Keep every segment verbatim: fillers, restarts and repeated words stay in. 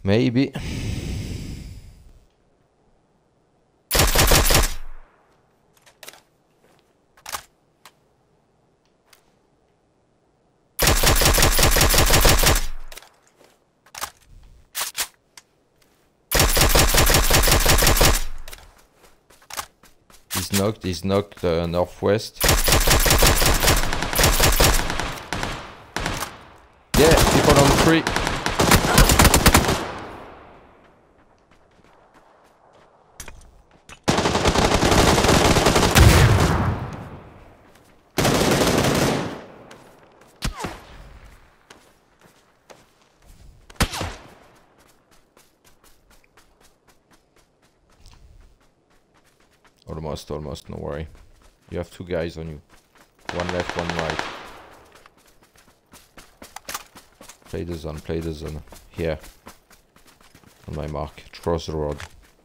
Maybe. He's knocked, he's knocked uh, northwest. Yeah, people on the tree. Almost, almost, no worry. You have two guys on you. One left, one right. Play the zone, play the zone. Here. On my mark. Cross the road.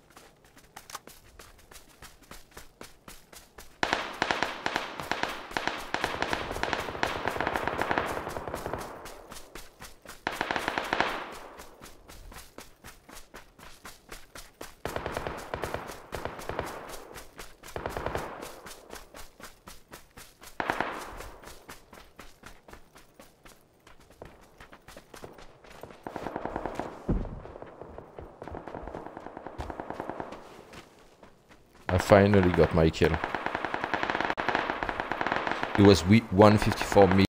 I finally got my kill. It was one fifty-four meters.